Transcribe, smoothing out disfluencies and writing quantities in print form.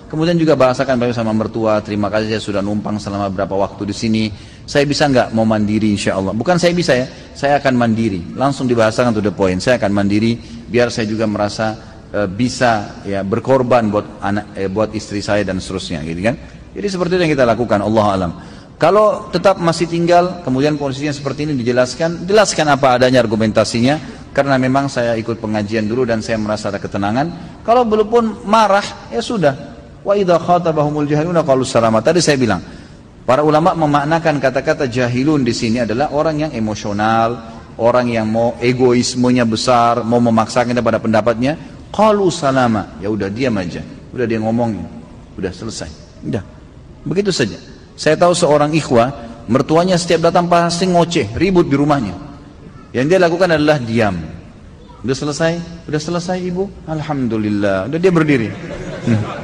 Kemudian juga bahasakan sama mertua, terima kasih saya sudah numpang selama berapa waktu di sini. Saya bisa nggak mau mandiri insya Allah. Bukan saya bisa ya, saya akan mandiri. Langsung dibahasakan to the point. Saya akan mandiri biar saya juga merasa bisa ya berkorban buat anak, buat istri saya dan seterusnya, gitu kan. Jadi seperti itu yang kita lakukan. Allah alam. Kalau tetap masih tinggal, kemudian posisinya seperti ini jelaskan apa adanya argumentasinya. Karena memang saya ikut pengajian dulu dan saya merasa ada ketenangan. Kalau belum pun marah, ya sudah. Wa idza khatabahumul jahiluna qalu salama. Tadi saya bilang, para ulama memaknakan kata-kata jahilun di sini adalah orang yang emosional, orang yang mau egoismenya besar, mau memaksakan pada pendapatnya. Qalu salama, ya udah diam aja. Udah dia ngomongin, udah selesai. Udah. Begitu saja. Saya tahu seorang ikhwah, mertuanya setiap datang pasti ngoceh, ribut di rumahnya. Yang dia lakukan adalah diam. Udah selesai ibu? Alhamdulillah. Udah dia berdiri.